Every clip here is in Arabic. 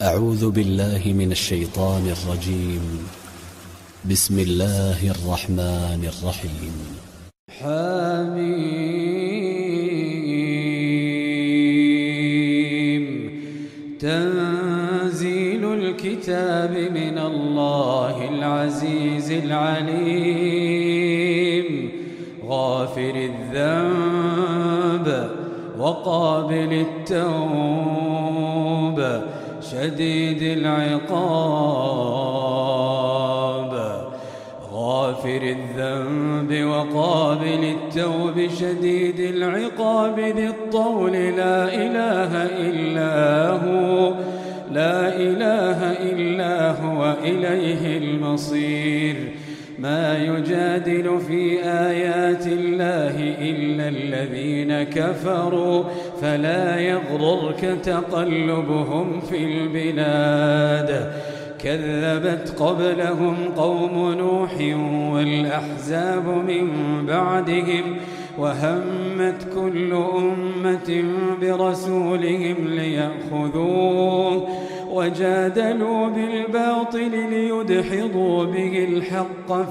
أعوذ بالله من الشيطان الرجيم. بسم الله الرحمن الرحيم. حميم. تنزيل الكتاب من الله العزيز العليم، غافر الذنب وقابل التوب، شديد العقاب. غافر الذنب وقابل التوب شديد العقاب، ذي الطول لا إله إلا هو، لا إله إلا هو، إليه المصير. ما يجادل في آيات الله إلا الذين كفروا، فلا يغررك تقلبهم في البلاد. كذبت قبلهم قوم نوح والأحزاب من بعدهم، وهمت كل أمة برسولهم ليأخذوه، وجادلوا بالباطل ليدحضوا به الحق،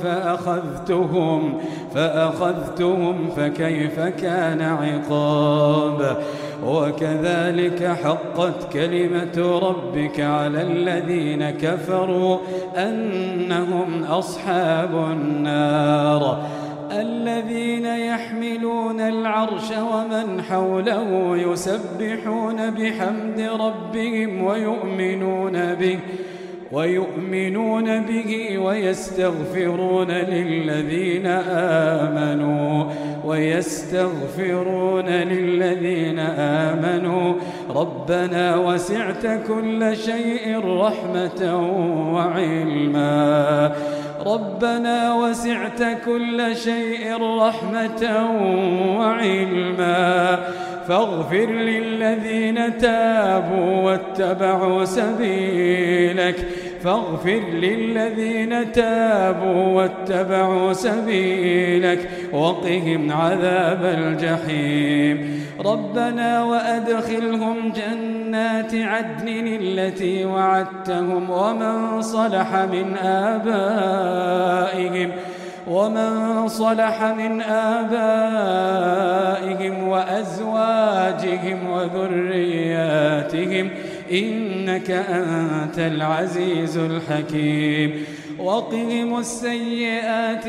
فأخذتهم فكيف كان عقاب. وكذلك حقت كلمة ربك على الذين كفروا أنهم أصحاب النار، الذين يحملون العرش ومن حوله يسبحون بحمد ربهم ويؤمنون به ويستغفرون للذين آمنوا ربنا وسعت كل شيء رحمة وعلما، ربنا وسعت كل شيء رحمة وعلما، فاغفر للذين تابوا واتبعوا سبيلك، فاغفر للذين تابوا واتبعوا سبيلك، وقهم عذاب الجحيم. ربنا وأدخلهم جنات عدن التي وعدتهم، ومن صلح من آبائهم وأزواجهم وذرياتهم، إنك أنت العزيز الحكيم. وقهم السيئات،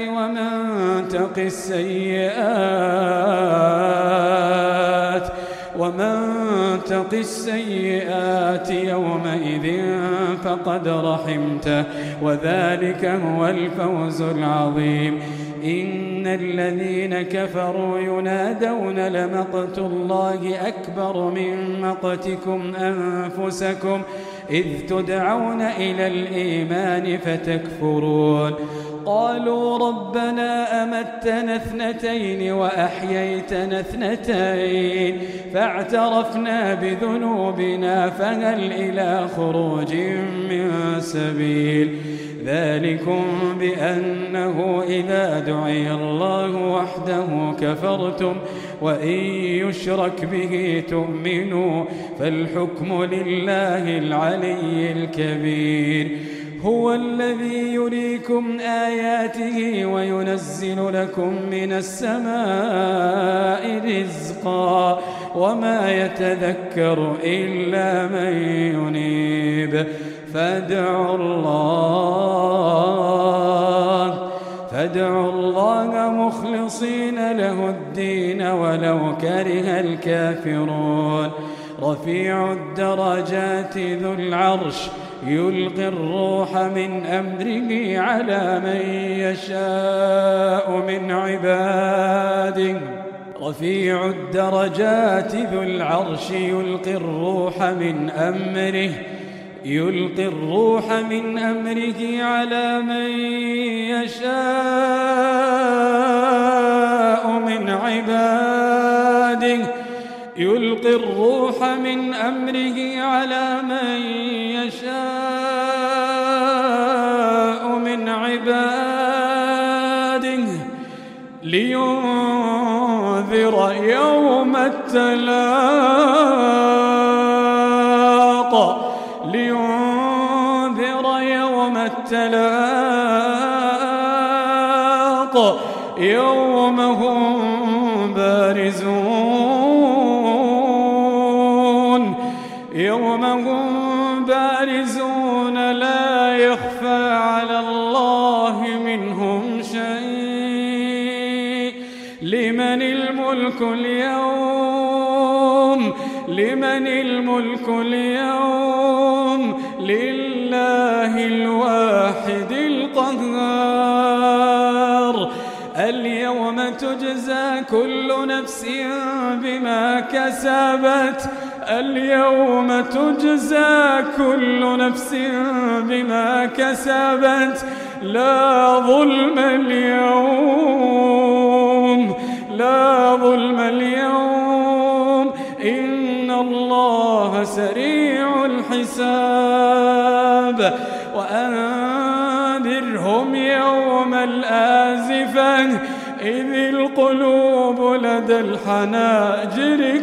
ومن تق السيئات يومئذ فقد رحمته، وذلك هو الفوز العظيم. إن الذين كفروا ينادون لمقت الله أكبر من مقتكم أنفسكم إذ تدعون إلى الإيمان فتكفرون. قالوا ربنا أمتنا اثنتين وأحييتنا اثنتين، فاعترفنا بذنوبنا فهل إلى خروج من سبيل. ذلكم بأنه إذا دعي الله وحده كفرتم، وإن يشرك به تؤمنوا، فالحكم لله العلي الكبير. هو الذي يريكم آياته وينزل لكم من السماء رزقا، وما يتذكر إلا من ينيب. فادعوا الله مخلصين له الدين ولو كره الكافرون. رفيع الدرجات ذو العرش يلقي الروح من أمره على من يشاء من عباده. رفيع الدرجات ذو العرش يلقي الروح من أمره على من يشاء من عباده. يلقي الروح من أمره على من يشاء من عباده لينذر يوم التلاق ولينذر يوم التلاق يوم هم بارزون لا يخفى على الله منهم شيء. لمن الملك اليوم؟ لمن الملك اليوم؟ لله الواحد القهار. اليوم تجزى كل نفس بما كسبت. اليوم تجزى كل نفس بما كسبت. لا ظلم اليوم، لا ظلم اليوم، إن الله سريع الحساب. وأنذرهم يوم الآزفة إذ القلوب لدى الحناجر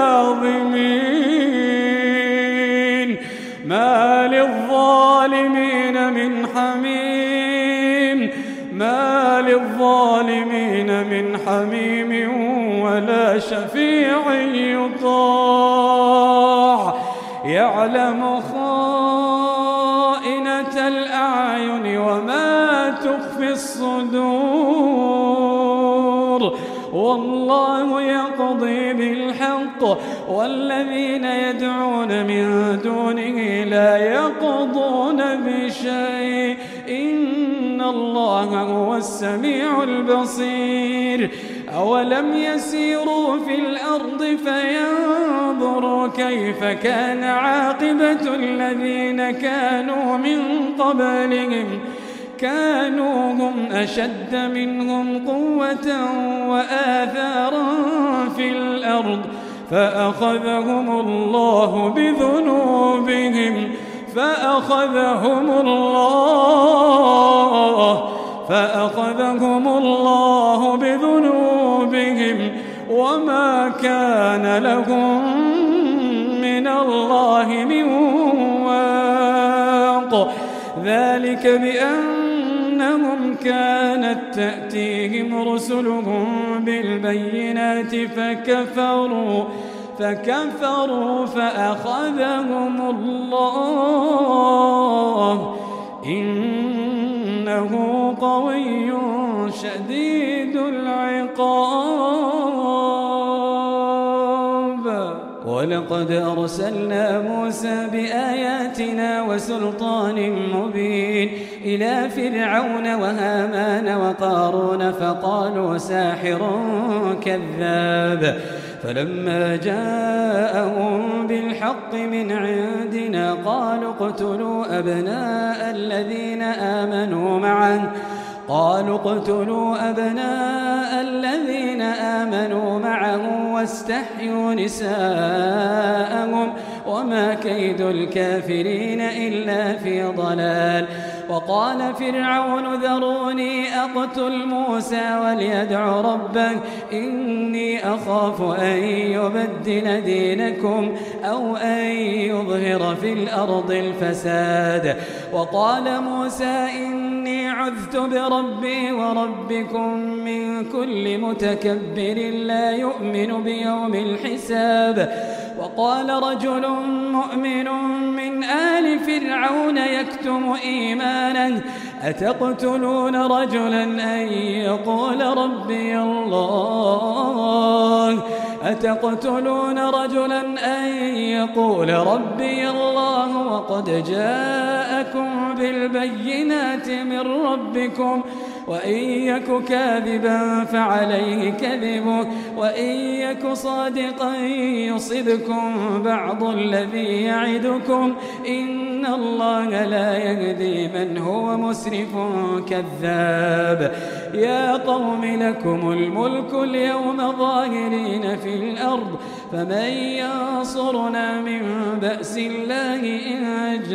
كاظمين ما للظالمين من حميم، ما للظالمين من حميم ولا شفيع يطاع. يعلم خائنة الأعين وما تخفي الصدور، والله يقضي بالحق والذين يدعون من دونه لا يقضون بشيء إن الله هو السميع البصير. أولم يسيروا في الأرض فينظروا كيف كان عاقبة الذين كانوا من قبلهم كانوا هم أشد منهم قوة وآثارا في الأرض فأخذهم الله بذنوبهم فأخذهم الله بذنوبهم وما كان لهم من الله من واق. ذلك بأنهم كانت تأتيهم رسلهم بالبينات فكفروا فأخذهم الله إنه قوي شديد العقاب. ولقد أرسلنا موسى بآياتنا وسلطان مبين إلى فرعون وهامان وقارون فقالوا ساحر كذاب. فلما جاءهم بالحق من عندنا قالوا اقتلوا أبناء الذين آمنوا معه واستحيوا نساءهم وما كيد الكافرين إلا في ضلال. وقال فرعون ذروني أقتل موسى وليدع ربه إني أخاف أن يبدل دينكم أو أن يظهر في الأرض الفساد. وقال موسى إني عذت بربي وربكم من كل متكبر لا يؤمن بيوم الحساب. وقال رجل مؤمن من آل فرعون يكتم إيمانه أتقتلون رجلا أن يقول ربي الله وقد جاءكم بالبينات من ربكم وإن يك كاذبا فعليه كذبه وإن يك صادقا يصبكم بعض الذي يعدكم إن الله لا يهدي من هو مسرف كذاب. يا قوم لكم الملك اليوم ظاهرين في الأرض فمن ينصرنا من بأس الله إن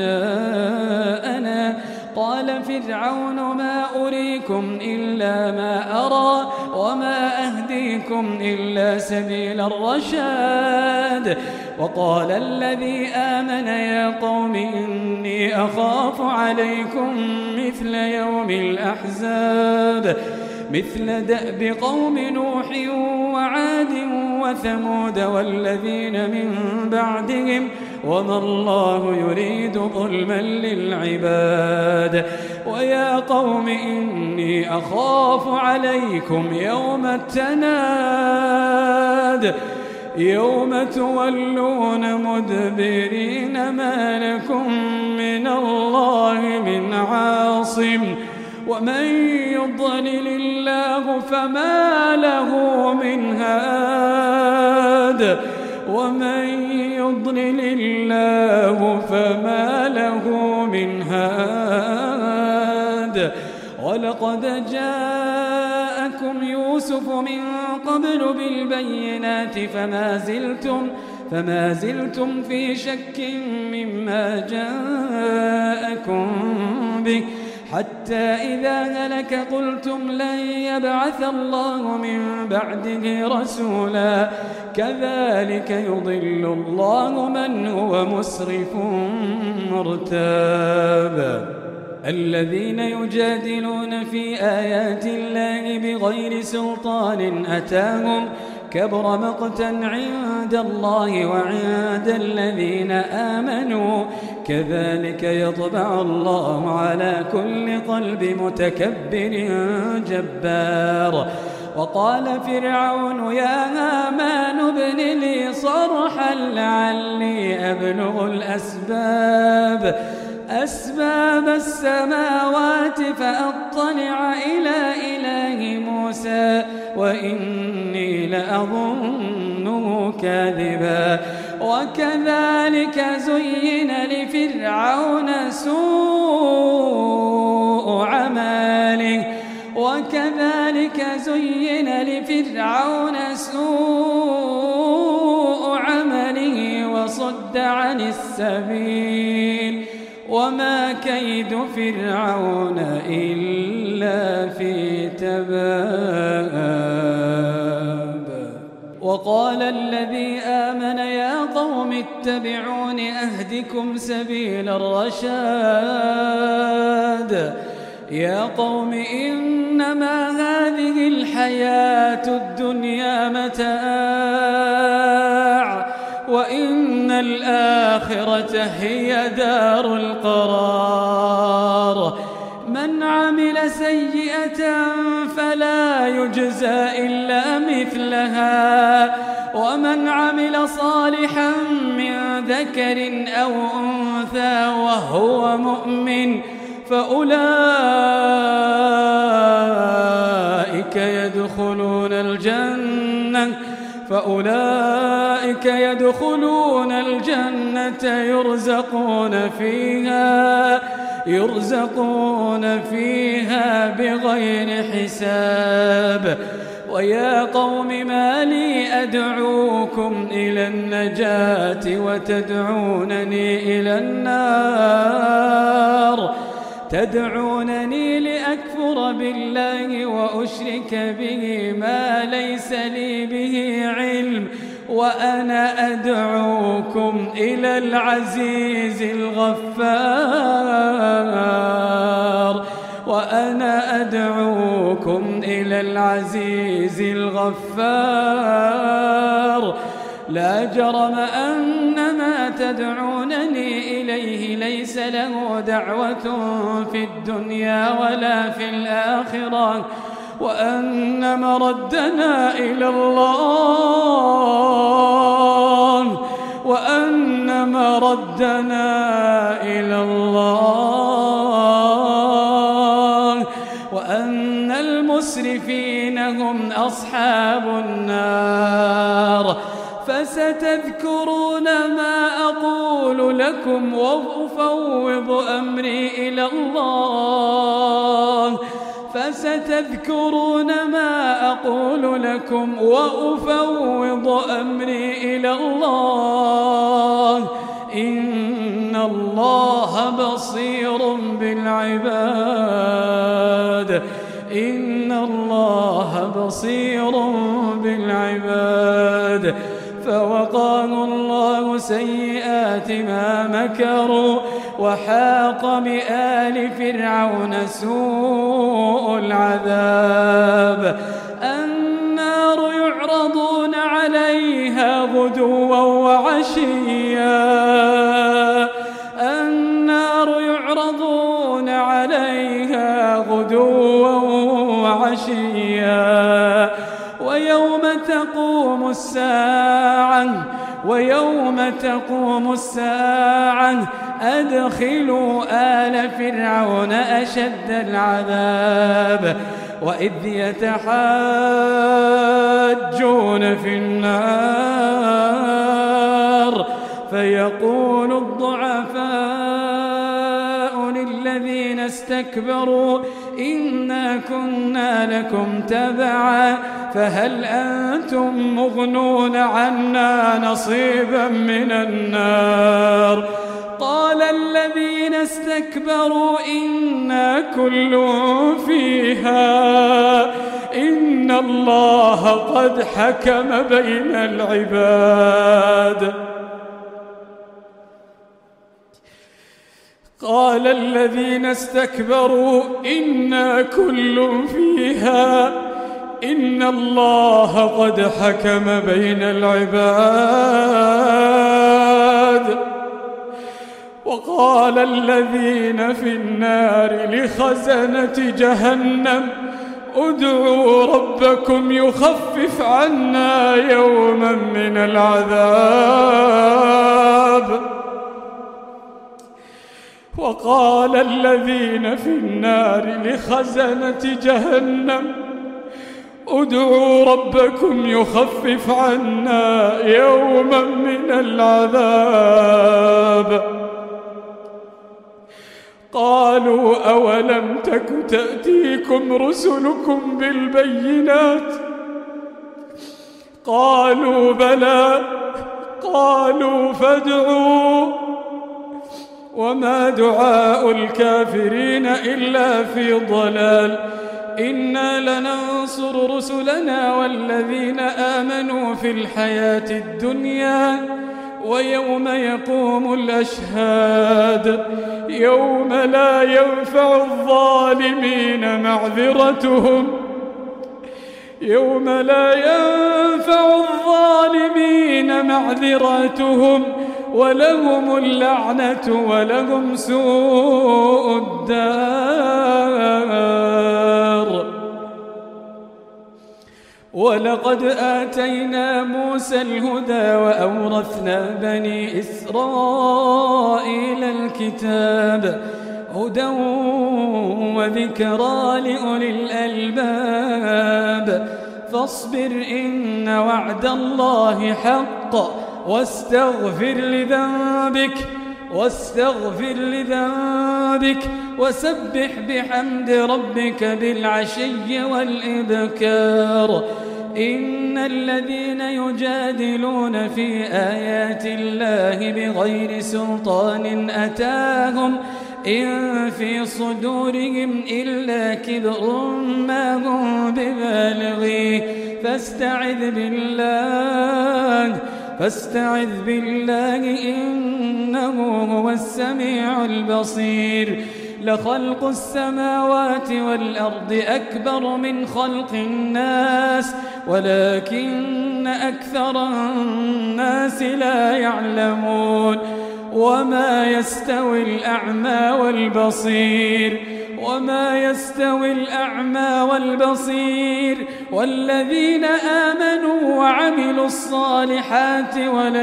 جاءنا. قال فرعون ما أريكم إلا ما أرى وما أهديكم إلا سبيل الرشاد. وقال الذي آمن يا قوم إني أخاف عليكم مثل يوم الأحزاب مثل دأب قوم نوح وعاد وثمود والذين من بعدهم وما الله يريد ظلما للعباد ويا قوم إني أخاف عليكم يوم التناد يوم تولون مدبرين ما لكم من الله من عاصم ومن يضلل الله فما له من هاد ومن يضلل الله فما له من هاد ولقد جاءكم يوسف من قبل بالبينات فما زلتم في شك مما جاءكم به حتى إذا هلك قلتم لن يبعث الله من بعده رسولا كذلك يضل الله من هو مسرف مرتاب الذين يجادلون في آيات الله بغير سلطان أتاهم كبر مقتا عند الله وعند الذين آمنوا كذلك يطبع الله على كل قلب متكبر جبار وقال فرعون يا هامان ابن لي صرحا لعلي أبلغ أسباب السماوات فأطلع إلى إله موسى وإني لأظنه كاذبا وكذلك زين لفرعون سوء عمله وصد عن السبيل وما كيد فرعون إلا في تباب وقال الذي آمن يا قوم اتبعون أهدكم سبيل الرشاد يا قوم إنما هذه الحياة الدنيا متاع وإن الآخرة هي دار القرار من عمل سيئة فلا يجزى إلا مثلها ومن عمل صالحا من ذكر أو أنثى وهو مؤمن فأولئك يدخلون الجنة يرزقون فيها بغير حساب ويا قوم ما لي أدعوكم إلى النجاة وتدعونني إلى النار تدعونني لأكفر بالله وأشرك به ما ليس لي به علم وأنا أدعوكم إلى العزيز الغفار لا جرم أن ما تدعونني إليه ليس له دعوة في الدنيا ولا في الآخرة وأن مردنا إلى الله وأن المسرفين هم أصحاب النار فستذكرون ما أقول لكم وأفوض أمري إلى الله إن الله بصير بالعباد فوقاه الله سيئات ما مكروا وحاق بآل فرعون سوء العذاب. النار يعرضون عليها غدوا وعشيا النار يعرضون عليها غدوا وعشيا ويوم تقوم الساعة أدخلوا آل فرعون أشد العذاب. وإذ يتحاجون في النار فيقول الضعفاء للذين استكبروا إنا كنا لكم تبعا فهل أنتم مغنون عنا نصيبا من النار. قال الذين استكبروا إنا كل فيها إن الله قد حكم بين العباد. قال الذين استكبروا إنا كل فيها إن الله قد حكم بين العباد. وقال الذين في النار لخزنة جهنم ادعوا ربكم يخفف عنا يوما من العذاب. وقال الذين في النار لخزنة جهنم ادعوا ربكم يخفف عنا يوما من العذاب. قالوا أولم تك تأتيكم رسلكم بالبينات قالوا بلى قالوا فادعوا وما دعاء الكافرين إلا في ضلال. إنا لننصر رسلنا والذين آمنوا في الحياة الدنيا ويوم يقوم الأشهاد يوم لا ينفع الظالمين معذرتهم ولهم اللعنة ولهم سوء الدار. ولقد آتينا موسى الهدى وأورثنا بني إسرائيل الكتاب هدى وذكرى لأولي الألباب. فاصبر إن وعد الله حق واستغفر لذنبك وسبح بحمد ربك بالعشي والإبكار. إن الذين يجادلون في آيات الله بغير سلطان أتاهم إن في صدورهم إلا كبر ما هم ببالغيه فاستعذ بالله إنه هو السميع البصير. لخلق السماوات والأرض أكبر من خلق الناس ولكن أكثر الناس لا يعلمون. وما يستوي الأعمى والبصير والذين آمنوا وعملوا الصالحات ولا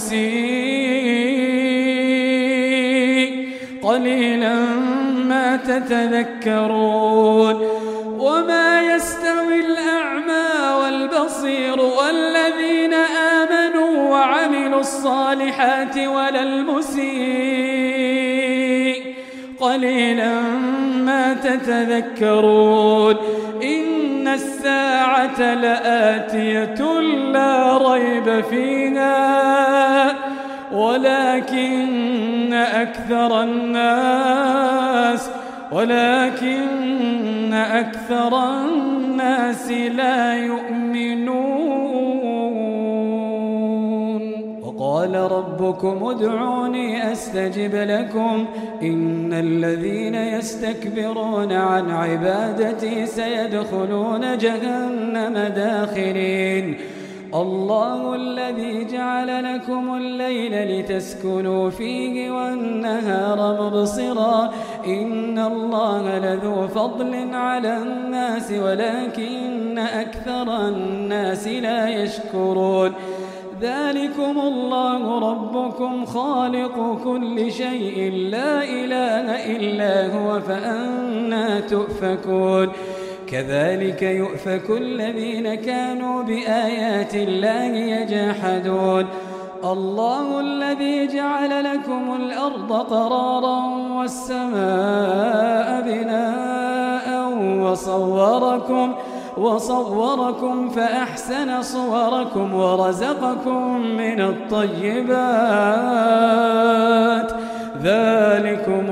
المسيء قليلا ما تتذكرون. وما يستوي الأعمى والبصير والذين آمنوا وعملوا الصالحات ولا المسيء قليلا ما تتذكرون. إن الساعة لآتية لا ريب فيها ولكن أكثر الناس لا يؤمنون. وقال ربكم ادعوني أستجب لكم إن الذين يستكبرون عن عبادتي سيدخلون جهنم داخرين الله الذي جعل لكم الليل لتسكنوا فيه والنهار مبصرا إن الله لذو فضل على الناس ولكن أكثر الناس لا يشكرون ذلكم الله ربكم خالق كل شيء لا إله إلا هو فأنى تؤفكون كذلك يؤفك الذين كانوا بآيات الله يجحدون الله الذي جعل لكم الأرض قرارا والسماء بناء وصوركم فأحسن صوركم ورزقكم من الطيبات ذلكم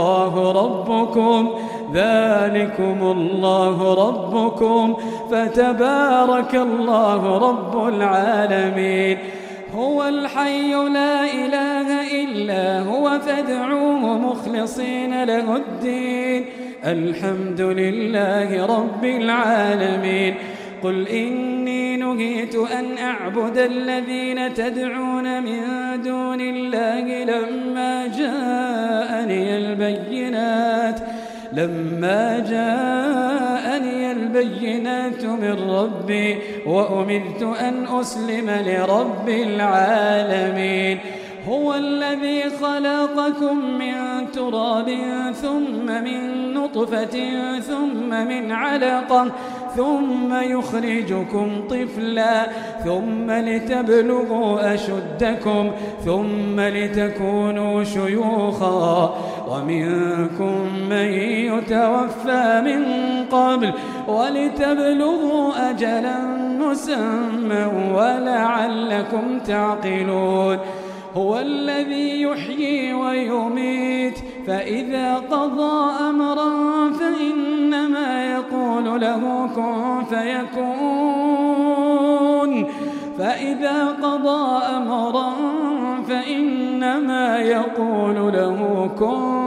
الله ربكم فتبارك الله رب العالمين هو الحي لا إله إلا هو فادعوه مخلصين له الدين الحمد لله رب العالمين قل إني نهيت أن أعبد الذين تدعون من دون الله لما جاءني البينات من ربي وأمرت أن أسلم لرب العالمين هو الذي خلقكم من تراب ثم من نطفة ثم من علقة ثم يخرجكم طفلا ثم لتبلغوا أشدكم ثم لتكونوا شيوخا ومنكم من يتوفى من قبل ولتبلغوا أجلا مسمى ولعلكم تعقلون هو الذي يحيي ويميت فإذا قضى أمرا فإنما يقول له كن فيكون فإذا قضى أمرا فإنما يقول له كن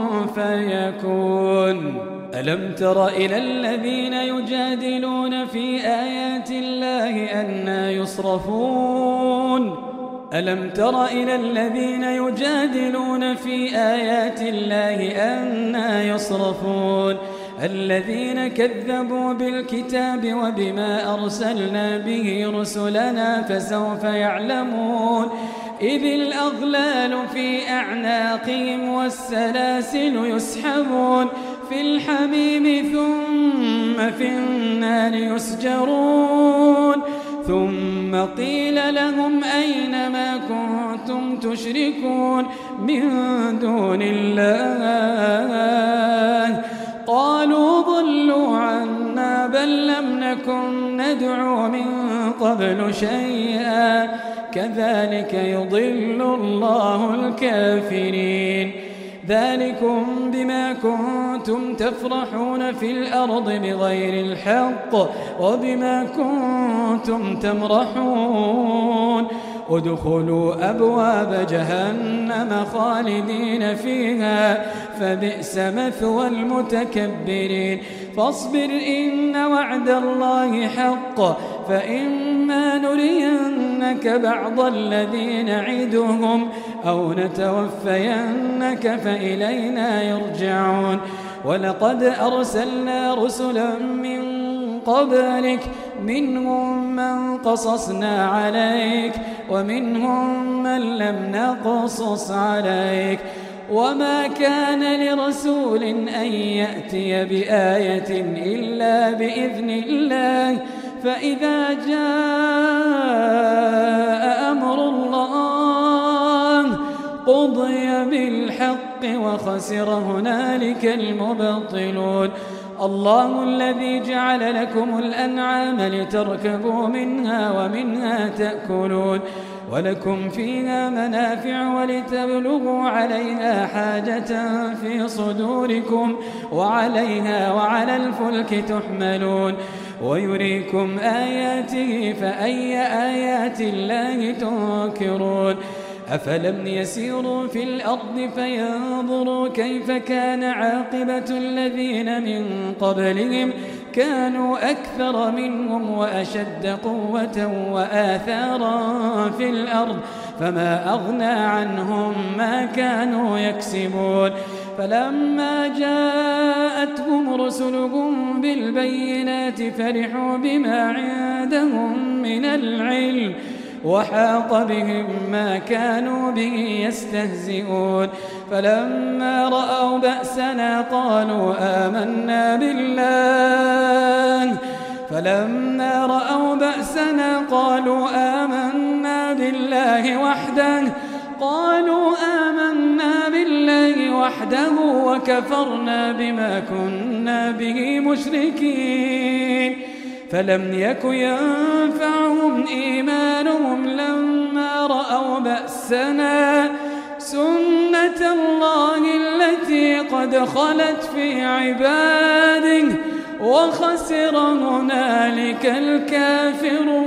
فيكون ألم تر إلى الذين يجادلون في آيات الله أنى يصرفون ألم تر إلى الذين يجادلون في آيات الله أنى يصرفون الذين كذبوا بالكتاب وبما أرسلنا به رسلنا فسوف يعلمون إذ الأغلال في أعناقهم والسلاسل يسحبون في الحميم ثم في النار يسجرون ثم قيل لهم أين ما كنتم تشركون من دون الله قالوا ضلوا عنا بل لم نكن ندعو من قبل شيئا كذلك يضل الله الكافرين ذلكم بما كنتم تفرحون في الأرض بغير الحق وبما كنتم تمرحون ادخلوا أبواب جهنم خالدين فيها فبئس مثوى المتكبرين فاصبر إن وعد الله حق فإما نرينك بعض الذي نعدهم أو نتوفينك فإلينا يرجعون ولقد أرسلنا رسلا من قبلك منهم من قصصنا عليك ومنهم من لم نقصص عليك وما كان لرسول أن يأتي بآية إلا بإذن الله فإذا جاء أمر الله قضي بالحق وخسر هنالك المبطلون الله الذي جعل لكم الأنعام لتركبوا منها ومنها تأكلون ولكم فيها منافع ولتبلغوا عليها حاجة في صدوركم وعليها وعلى الفلك تحملون ويريكم آياته فأي آيات الله تنكرون أفلم يسيروا في الأرض فينظروا كيف كان عاقبة الذين من قبلهم كانوا أكثر منهم وأشد قوة وآثارا في الأرض فما أغنى عنهم ما كانوا يكسبون فلما جاءتهم رسلهم بالبينات فرحوا بما عندهم من العلم وحاق بهم ما كانوا به يستهزئون فلما رأوا بأسنا قالوا آمنا بالله وحده وكفرنا بما كنا به مشركين فلم يك ينفعهم إيمانهم لما رأوا بأسنا سنة الله التي قد خلت في عباده وخسر هنالك الكافرون